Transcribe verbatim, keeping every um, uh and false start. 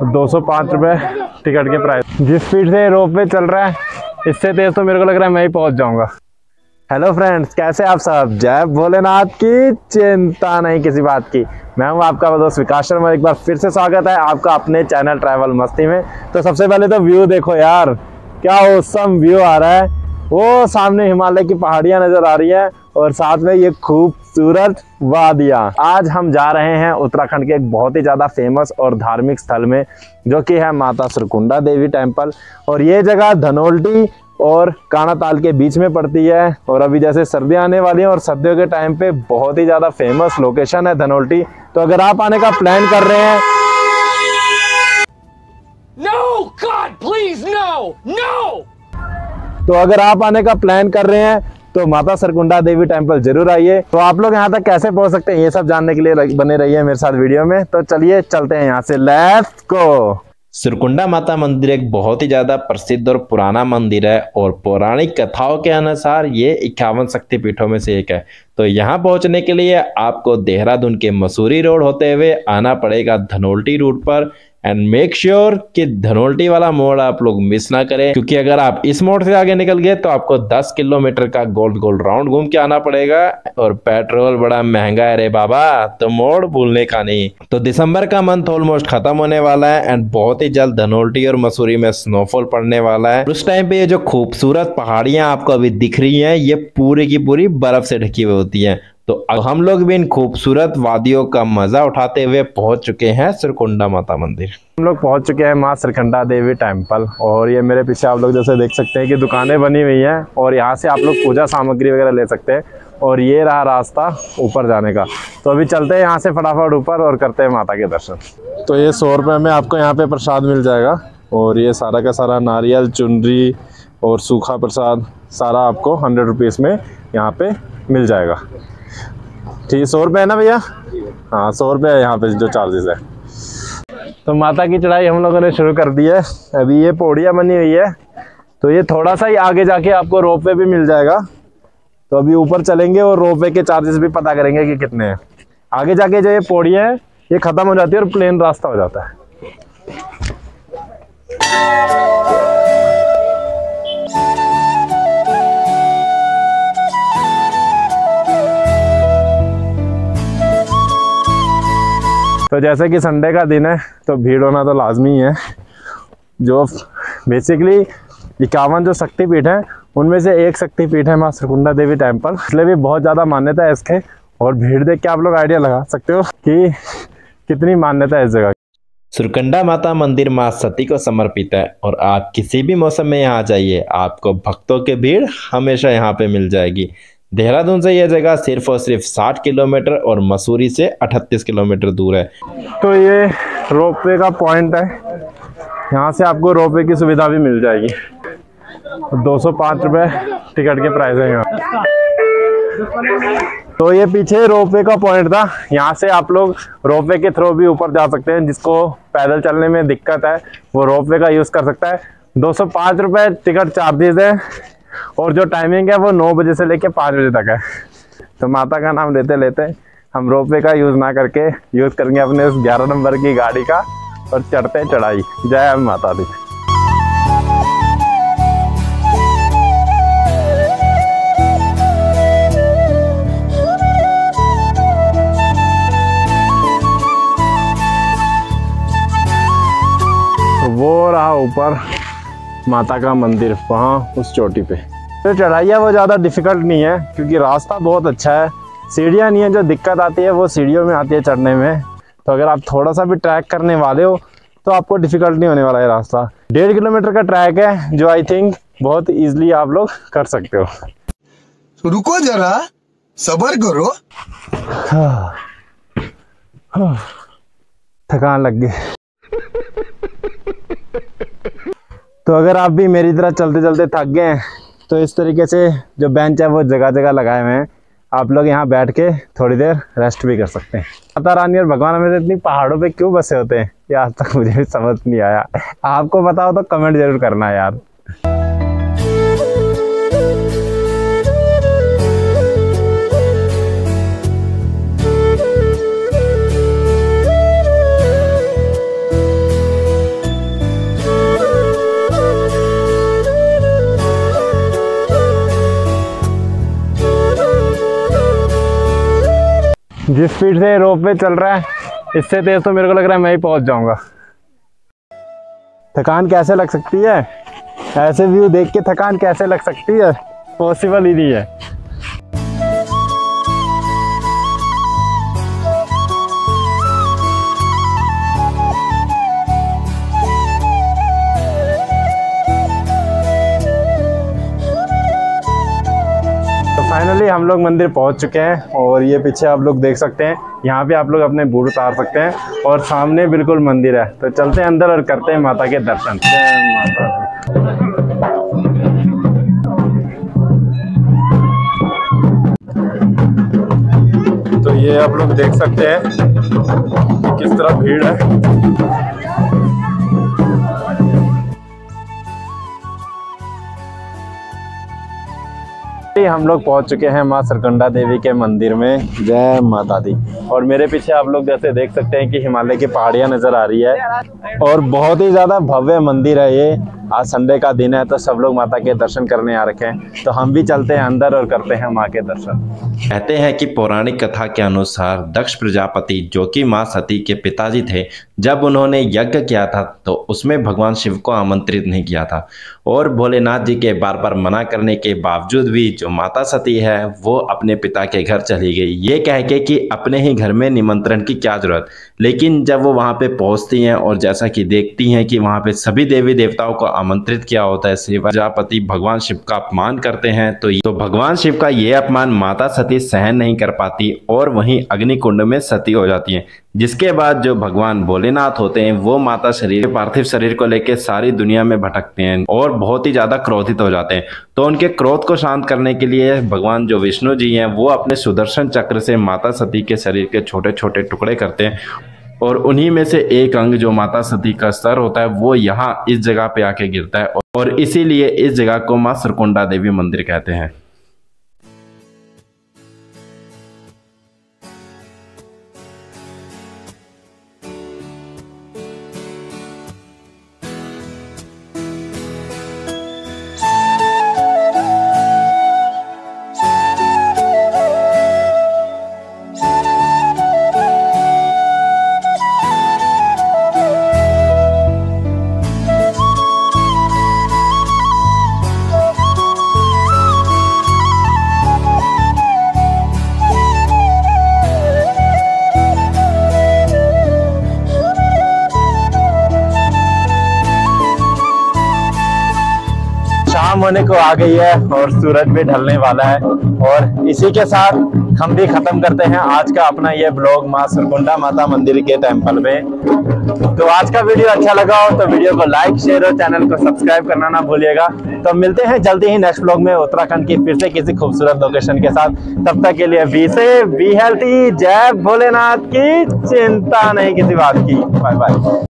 दो सौ पाँच रुपये टिकट के प्राइस। जिस स्पीड से रोप वे चल रहा है इससे तेज तो मेरे को लग रहा है मैं ही पहुंच जाऊंगा। हेलो फ्रेंड्स, कैसे आप सब? जय भोलेनाथ की, चिंता नहीं किसी बात की। मैं हूं आपका दोस्त विकास शर्मा। एक बार फिर से स्वागत है आपका अपने चैनल ट्रैवल मस्ती में। तो सबसे पहले तो व्यू देखो यार, क्या औसम व्यू आ रहा है। वो सामने हिमालय की पहाड़ियां नजर आ रही है और साथ में ये खूबसूरत वादियां। आज हम जा रहे हैं उत्तराखंड के एक बहुत ही ज़्यादा फेमस और धार्मिक स्थल में, जो कि है माता सरकुंडा देवी टेम्पल। और ये जगह धनोल्टी और कानाताल के बीच में पड़ती है। और अभी जैसे सर्दियाँ आने वाली हैं और सर्दियों के टाइम पे बहुत ही ज़्यादा फेमस लोकेशन है धनोल्टी। तो अगर आप आने का प्लान कर रहे हैं, No, God, please, no, no! तो अगर आप आने का प्लान कर रहे हैं तो माता सरकुंडा देवी टेम्पल जरूर आइए। तो आप लोग यहाँ तक कैसे पहुँच सकते हैं ये सब जानने के लिए बने रहिए मेरे साथ वीडियो में। तो चलिए चलते हैं यहाँ से, लेट्स गो। सरकुंडा माता मंदिर एक बहुत ही ज्यादा प्रसिद्ध और पुराना मंदिर है और पौराणिक कथाओं के अनुसार ये इक्यावन शक्तिपीठों में से एक है। तो यहाँ पहुँचने के लिए आपको देहरादून के मसूरी रोड होते हुए आना पड़ेगा धनोल्टी रूट पर। एंड मेक श्योर कि धनोल्टी वाला मोड़ आप लोग मिस ना करें, क्योंकि अगर आप इस मोड़ से आगे निकल गए तो आपको दस किलोमीटर का गोल गोल राउंड घूम के आना पड़ेगा और पेट्रोल बड़ा महंगा है रे बाबा, तो मोड़ भूलने का नहीं। तो दिसंबर का मंथ ऑलमोस्ट खत्म होने वाला है एंड बहुत ही जल्द धनोल्टी और मसूरी में स्नोफॉल पड़ने वाला है। उस टाइम पे ये जो खूबसूरत पहाड़ियां आपको अभी दिख रही हैं ये पूरी की पूरी बर्फ से ढकी हुई होती हैं। तो अब हम लोग भी इन खूबसूरत वादियों का मजा उठाते हुए पहुंच चुके हैं सरकुंडा माता मंदिर। हम लोग पहुंच चुके हैं माँ सरकुंडा देवी टेम्पल। और ये मेरे पीछे आप लोग जैसे देख सकते हैं कि दुकानें बनी हुई हैं और यहाँ से आप लोग पूजा सामग्री वगैरह ले सकते हैं। और ये रहा रास्ता ऊपर जाने का। तो अभी चलते हैं यहाँ से फटाफट ऊपर और करते हैं माता के दर्शन। तो ये सौ रुपये में आपको यहाँ पे प्रसाद मिल जाएगा और ये सारा का सारा नारियल, चुनरी और सूखा प्रसाद सारा आपको हंड्रेड रुपीज़ में यहाँ पे मिल जाएगा। ठीक, सौ रुपये है ना भैया? हाँ, सौ रुपये है यहाँ पे जो चार्जेस है। तो माता की चढ़ाई हम लोगों ने शुरू कर दी है। अभी ये पौड़ियाँ बनी हुई है, तो ये थोड़ा सा ही आगे जाके आपको रोप वे भी मिल जाएगा। तो अभी ऊपर चलेंगे और रोप वे के चार्जेस भी पता करेंगे कि कितने हैं। आगे जाके जो ये पौड़ियाँ हैं ये ख़त्म हो जाती है और प्लेन रास्ता हो जाता है। तो जैसे कि संडे का दिन है तो भीड़ होना तो लाजमी है। जो बेसिकली इक्यावन जो शक्तिपीठ हैं उनमें से एक शक्तिपीठ है माँ सरकुंडा देवी टेम्पल, इसलिए भी बहुत ज़्यादा मान्यता है इसके। और भीड़ देख के आप लोग आइडिया लगा सकते हो कि कितनी मान्यता है इस जगह की। सरकुंडा माता मंदिर माँ सती को समर्पित है और आप किसी भी मौसम में यहाँ जाइए, आपको भक्तों की भीड़ हमेशा यहाँ पे मिल जाएगी। देहरादून से यह जगह सिर्फ और सिर्फ साठ किलोमीटर और मसूरी से अड़तीस किलोमीटर दूर है। तो ये रोप वे का पॉइंट है, यहाँ से आपको रोप वे की सुविधा भी मिल जाएगी। दो सौ पाँच रुपये टिकट के प्राइस है यहाँ। तो ये पीछे रोप वे का पॉइंट था, यहाँ से आप लोग रोप वे के थ्रू भी ऊपर जा सकते हैं। जिसको पैदल चलने में दिक्कत है वो रोप वे का यूज़ कर सकता है। दो सौ पाँच रुपये टिकट चार्जेज है और जो टाइमिंग है वो नौ बजे से लेके पाँच बजे तक है। तो माता का नाम लेते लेते हम रोप वे का यूज़ ना करके यूज़ करेंगे अपने उस ग्यारह नंबर की गाड़ी का और चढ़ते चढ़ाई। जय माता दी। तो वो रहा ऊपर माता का मंदिर, वहाँ उस चोटी पे। तो चढ़ाई है वो ज़्यादा डिफ़िकल्ट नहीं है क्योंकि रास्ता बहुत अच्छा है। सीढ़ियाँ नहीं है, जो दिक्कत आती है वो सीढ़ियों में आती है चढ़ने में। तो अगर आप थोड़ा सा भी ट्रैक करने वाले हो तो आपको डिफ़िकल्ट नहीं होने वाला है रास्ता। डेढ़ किलोमीटर का ट्रैक है जो आई थिंक बहुत ईजिली आप लोग कर सकते हो। तो रुको जरा, सब्र करो। थकान लग गई। तो अगर आप भी मेरी तरह चलते चलते थक गए हैं तो इस तरीके से जो बेंच है वो जगह जगह लगाए हुए हैं, आप लोग यहाँ बैठ के थोड़ी देर रेस्ट भी कर सकते हैं। माता रानी और भगवान हमें इतनी पहाड़ों पे क्यों बसे होते हैं ये आज तक मुझे भी समझ नहीं आया। आपको पता हो तो कमेंट जरूर करना यार। जिस स्पीड से रोप वे चल रहा है इससे तेज तो मेरे को लग रहा है मैं ही पहुंच जाऊंगा। थकान कैसे लग सकती है, ऐसे व्यू देख के थकान कैसे लग सकती है, पॉसिबल ही नहीं है। फाइनली हम लोग मंदिर पहुंच चुके हैं और ये पीछे आप लोग देख सकते हैं, यहाँ पे आप लोग अपने बूट उतार सकते हैं और सामने बिल्कुल मंदिर है। तो चलते हैं अंदर और करते हैं माता के दर्शन। जय माता दी। तो ये आप लोग देख सकते हैं किस तरह भीड़ है। हम लोग पहुंच चुके हैं मां सरकुंडा देवी के मंदिर में। जय माता दी। और मेरे पीछे आप लोग जैसे देख सकते हैं कि हिमालय की पहाड़ियां नजर आ रही है और बहुत ही ज्यादा भव्य मंदिर है ये। आज संडे का दिन है तो सब लोग माता के दर्शन करने आ रखे हैं, तो हम भी चलते हैं अंदर और करते हैं माँ के दर्शन। कहते हैं कि पौराणिक कथा के अनुसार दक्ष प्रजापति जो कि माँ सती के पिताजी थे, जब उन्होंने यज्ञ किया था तो उसमें भगवान शिव को आमंत्रित नहीं किया था और भोलेनाथ जी के बार बार मना करने के बावजूद भी जो माता सती है वो अपने पिता के घर चली गई, ये कह के कि अपने ही घर में निमंत्रण की क्या जरूरत। लेकिन जब वो वहाँ पे पहुँचती हैं और जैसा कि देखती हैं कि वहाँ पे सभी देवी देवताओं को आमंत्रित किया होता है, शिव प्रजापति भगवान शिव का अपमान करते हैं, तो तो भगवान शिव का ये अपमान माता सती सहन नहीं कर पाती और वहीं अग्निकुंड में सती हो जाती हैं। जिसके बाद जो भगवान भोलेनाथ होते हैं वो माता शरीर पार्थिव शरीर को लेकर सारी दुनिया में भटकते हैं और बहुत ही ज्यादा क्रोधित हो जाते हैं। तो उनके क्रोध को शांत करने के लिए भगवान जो विष्णु जी हैं वो अपने सुदर्शन चक्र से माता सती के शरीर के छोटे छोटे टुकड़े करते हैं और उन्हीं में से एक अंग जो माता सती का सर होता है वो यहाँ इस जगह पे आके गिरता है और इसीलिए इस जगह को माँ सरकुंडा देवी मंदिर कहते हैं। शाम होने को आ गई है और सूरज भी ढलने वाला है और इसी के साथ हम भी खत्म करते हैं आज का अपना ये ब्लॉग माँ सरकुंडा माता मंदिर के टेम्पल में। तो आज का वीडियो अच्छा लगा हो तो वीडियो को लाइक शेयर और चैनल को सब्सक्राइब करना ना भूलिएगा। तो मिलते हैं जल्दी ही नेक्स्ट ब्लॉग में उत्तराखंड की फिर से किसी खूबसूरत लोकेशन के साथ। तब तक के लिए बी सेफ बी हेल्थी। जय भोलेनाथ की चिंता नहीं किसी बात की। Bye bye.